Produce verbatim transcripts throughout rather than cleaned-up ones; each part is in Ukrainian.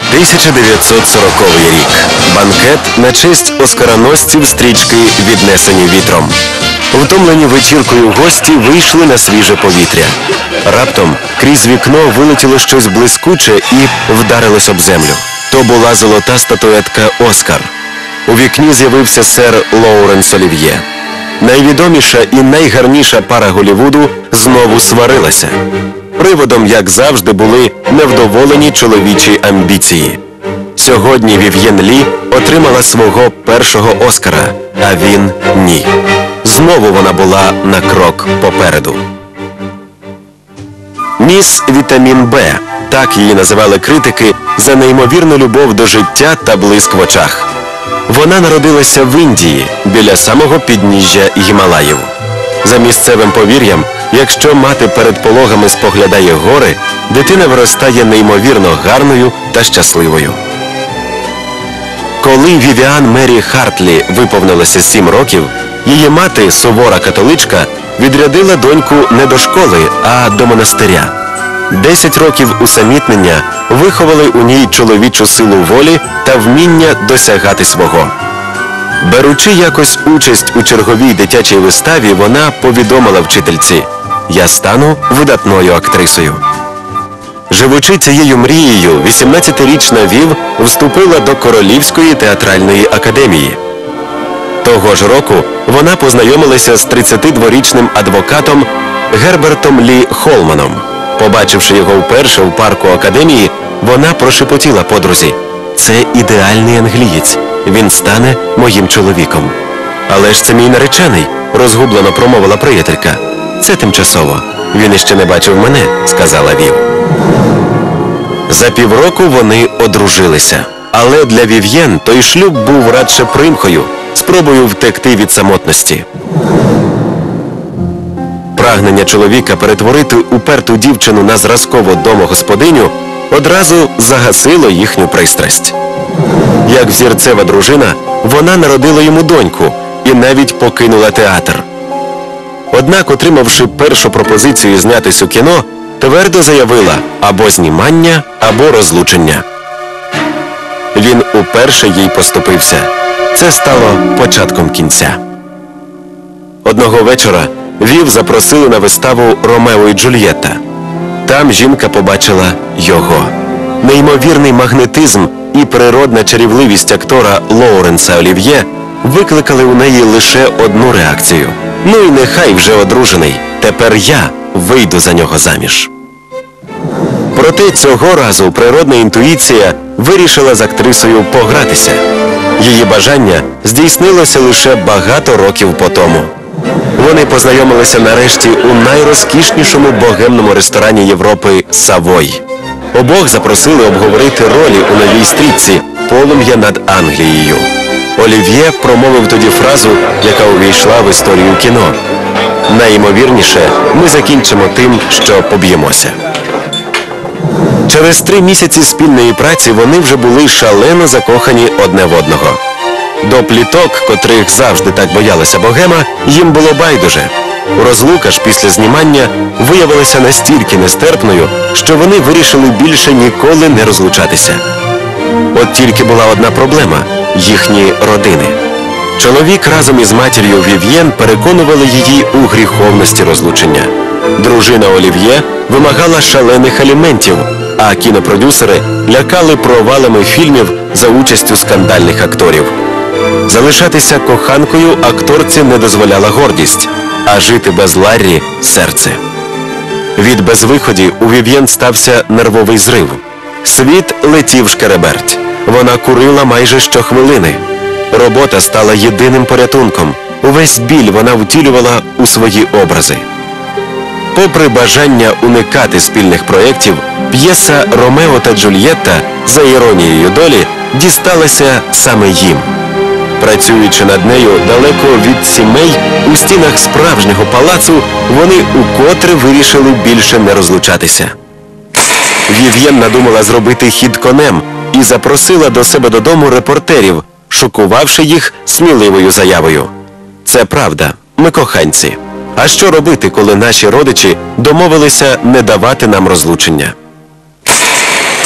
тисяча дев'ятсот сороковий рік. Банкет на честь оскароносців стрічки «Віднесені вітром». Втомлені вечіркою гості вийшли на свіже повітря. Раптом крізь вікно вилетіло щось блискуче і вдарилось об землю. То була золота статуетка «Оскар». У вікні з'явився сер Лоуренс Олів'є. Найвідоміша і найгарніша пара Голлівуду знову сварилася. Приводом, як завжди, були невдоволені чоловічі амбіції. Сьогодні Вів'єн Лі отримала свого першого Оскара, а він – ні. Знову вона була на крок попереду. Міс Вітамін Б – так її називали критики за неймовірну любов до життя та блиск в очах. Вона народилася в Індії, біля самого підніжжя Гімалаїв. За місцевим повір'ям, якщо мати перед пологами споглядає гори, дитина виростає неймовірно гарною та щасливою. Коли Вівіан Мері Хартлі виповнилося сім років, її мати, сувора католичка, відрядила доньку не до школи, а до монастиря. Десять років усамітнення виховали у ній чоловічу силу волі та вміння досягати свого. Беручи якось участь у черговій дитячій виставі, вона повідомила вчительці: «Я стану видатною актрисою». Живучи цією мрією, вісімнадцятирічна Вів вступила до Королівської театральної академії. Того ж року вона познайомилася з тридцятидворічним адвокатом Гербертом Лі Холманом. Побачивши його вперше у парку академії, вона прошепотіла подрузі: «Це ідеальний англієць, він стане моїм чоловіком». «Але ж це мій наречений», – розгублено промовила приятелька. «Це тимчасово. Він іще не бачив мене», – сказала Вів. За півроку вони одружилися. Але для Вів'єн той шлюб був радше примхою, спробою втекти від самотності. Прагнення чоловіка перетворити уперту дівчину на зразкову домогосподиню одразу загасило їхню пристрасть. Як взірцева дружина, вона народила йому доньку і навіть покинула театр. Однак, отримавши першу пропозицію знятись у кіно, твердо заявила: або знімання, або розлучення. Він уперше їй поступився. Це стало початком кінця. Одного вечора Вів запросили на виставу «Ромео і Джульєтта». Там жінка побачила його. Неймовірний магнетизм і природна чарівливість актора Лоуренса Олів'є викликали у неї лише одну реакцію: «Ну і нехай вже одружений, тепер я вийду за нього заміж». Проте цього разу природна інтуїція вирішила з актрисою погратися. Її бажання здійснилося лише багато років по тому. Вони познайомилися нарешті у найрозкішнішому богемному ресторані Європи «Савой». Обох запросили обговорити ролі у новій стрічці «Полум'я над Англією». Олів'є промовив тоді фразу, яка увійшла в історію кіно: «Найімовірніше, ми закінчимо тим, що поб'ємося». Через три місяці спільної праці вони вже були шалено закохані одне в одного. До пліток, котрих завжди так боялася богема, їм було байдуже. Розлука ж після знімання виявилася настільки нестерпною, що вони вирішили більше ніколи не розлучатися. От тільки була одна проблема – їхні родини. Чоловік разом із матір'ю Вів'єн переконували її у гріховності розлучення. Дружина Олів'є вимагала шалених аліментів, а кінопродюсери лякали провалами фільмів за участю скандальних акторів. Залишатися коханкою акторці не дозволяла гордість, а жити без Ларрі – серце. Від безвиході у Вів'єн стався нервовий зрив. Світ летів шкереберть. Вона курила майже щохвилини. Робота стала єдиним порятунком. Увесь біль вона втілювала у свої образи. Попри бажання уникати спільних проєктів, п'єса «Ромео та Джульєтта», за іронією долі, дісталася саме їм. Працюючи над нею далеко від сімей, у стінах справжнього палацу, вони укотре вирішили більше не розлучатися. Вів'єн надумала зробити хід конем і запросила до себе додому репортерів, шокувавши їх сміливою заявою: «Це правда, ми коханці. А що робити, коли наші родичі домовилися не давати нам розлучення?»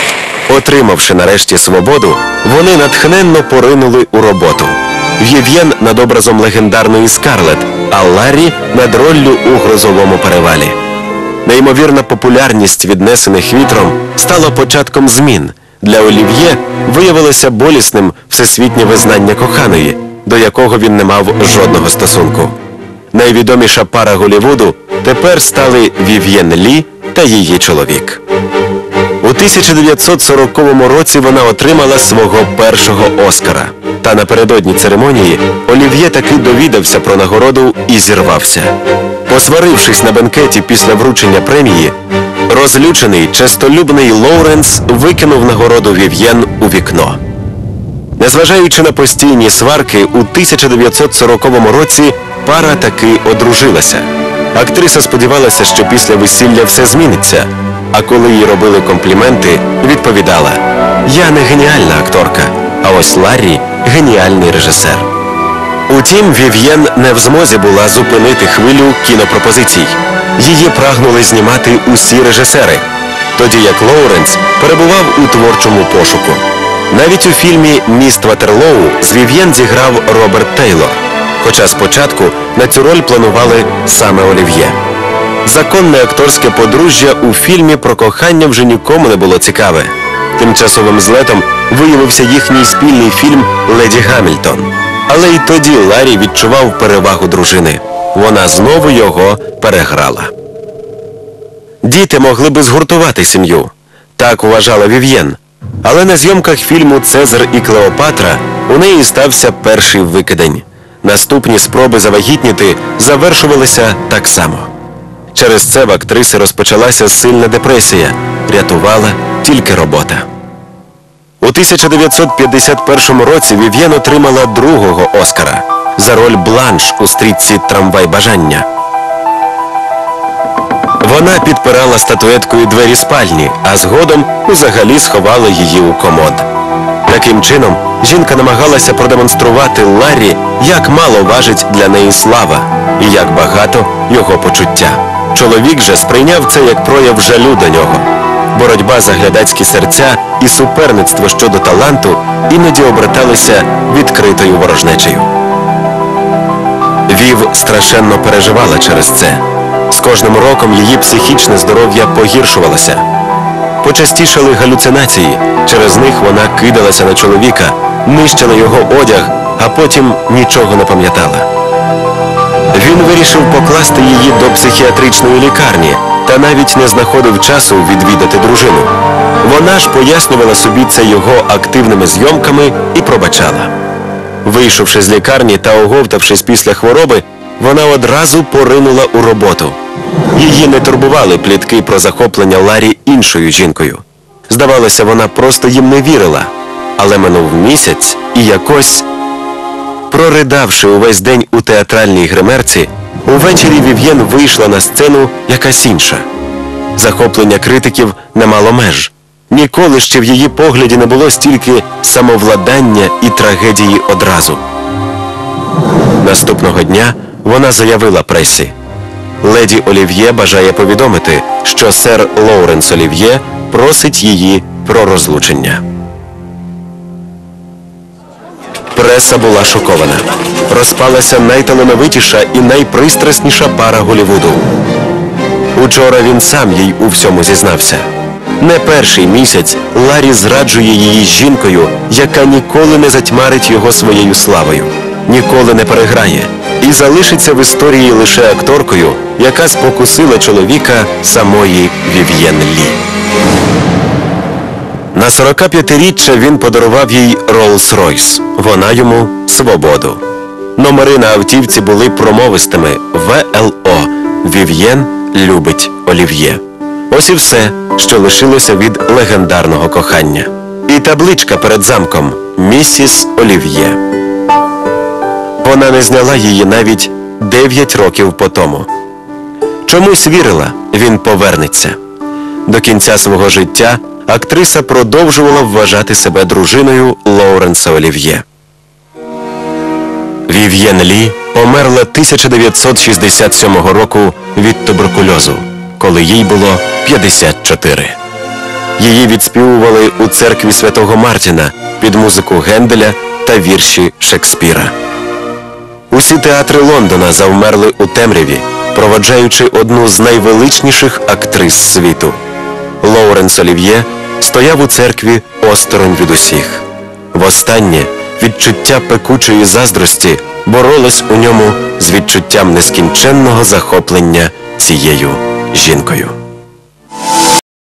Отримавши нарешті свободу, вони натхненно поринули у роботу. Вів'єн над образом легендарної Скарлетт, а Ларрі над роллю у «Грозовому перевалі». Неймовірна популярність віднесених вітром стала початком змін. Для Олів'є виявилося болісним всесвітнє визнання коханої, до якого він не мав жодного стосунку. Найвідоміша пара Голлівуду тепер стали Вів'єн Лі та її чоловік. У тисяча дев'ятсот сороковому році вона отримала свого першого Оскара. Та напередодні церемонії Олів'є таки довідався про нагороду і зірвався. Посварившись на бенкеті після вручення премії, розлючений, честолюбний Лоуренс викинув нагороду Вів'єн у вікно. Незважаючи на постійні сварки, у тисяча дев'ятсот сороковому році пара таки одружилася. Актриса сподівалася, що після весілля все зміниться, а коли їй робили компліменти, відповідала: «Я не геніальна акторка, а ось Ларрі – геніальний режисер». Утім, Вів'єн не в змозі була зупинити хвилю кінопропозицій. Її прагнули знімати усі режисери, тоді як Лоуренс перебував у творчому пошуку. Навіть у фільмі «Міст Ватерлоу» з Вів'єн зіграв Роберт Тейлор, хоча спочатку на цю роль планували саме Олів'є. Законне акторське подружжя у фільмі про кохання вже нікому не було цікаве. Тимчасовим злетом виявився їхній спільний фільм «Леді Гамільтон». Але й тоді Ларрі відчував перевагу дружини. Вона знову його переграла. Діти могли би згуртувати сім'ю. Так вважала Вів'єн. Але на зйомках фільму «Цезар і Клеопатра» у неї стався перший викидень. Наступні спроби завагітніти завершувалися так само. Через це в актриси розпочалася сильна депресія. Рятувала тільки робота. У тисяча дев'ятсот п'ятдесят першому році Вів'єн отримала другого Оскара за роль Бланш у стрічці «Трамвай бажання». Вона підпирала статуеткою двері спальні, а згодом взагалі сховала її у комод. Таким чином, жінка намагалася продемонструвати Ларрі, як мало важить для неї слава і як багато його почуття. Чоловік же сприйняв це як прояв жалю до нього. Боротьба за глядацькі серця і суперництво щодо таланту іноді оберталися відкритою ворожнечею. Вів страшенно переживала через це. З кожним роком її психічне здоров'я погіршувалося. Почастішали галюцинації, через них вона кидалася на чоловіка, нищила його одяг, а потім нічого не пам'ятала. Він вирішив покласти її до психіатричної лікарні та навіть не знаходив часу відвідати дружину. Вона ж пояснювала собі це його активними зйомками і пробачала. Вийшовши з лікарні та оговтавшись після хвороби, вона одразу поринула у роботу. Її не турбували плітки про захоплення Ларрі іншою жінкою. Здавалося, вона просто їм не вірила. Але минув місяць і якось... Проридавши увесь день у театральній гримерці, увечері Вів'єн вийшла на сцену якась інша. Захоплення критиків не мало меж. Ніколи ще в її погляді не було стільки самовладання і трагедії одразу. Наступного дня вона заявила пресі: «Леді Олів'є бажає повідомити, що сер Лоуренс Олів'є просить її про розлучення». Преса була шокована. Розпалася найталановитіша і найпристрасніша пара Голлівуду. Учора він сам їй у всьому зізнався. Не перший місяць Ларрі зраджує її з жінкою, яка ніколи не затьмарить його своєю славою, ніколи не переграє і залишиться в історії лише акторкою, яка спокусила чоловіка самої Вів'єн Лі. На сорокап'ятиріччя він подарував їй Роллс-Ройс, вона йому – свободу. Номери на автівці були промовистими «В Л О» – «Вів'єн любить Олів'є». Ось і все, що лишилося від легендарного кохання. І табличка перед замком «Місіс Олів'є». Вона не зняла її навіть дев'ять років по тому. Чомусь вірила, він повернеться. До кінця свого життя актриса продовжувала вважати себе дружиною Лоуренса Олів'є. Вів'єн Лі померла тисяча дев'ятсот шістдесят сьомого року від туберкульозу, коли їй було п'ятдесят чотири. Її відспівували у церкві Святого Мартіна під музику Генделя та вірші Шекспіра. Усі театри Лондона завмерли у темряві, проводжаючи одну з найвеличніших актрис світу. Лоуренс Олів'є стояв у церкві осторонь від усіх. Востаннє відчуття пекучої заздрості боролось у ньому з відчуттям нескінченного захоплення цією жінкою.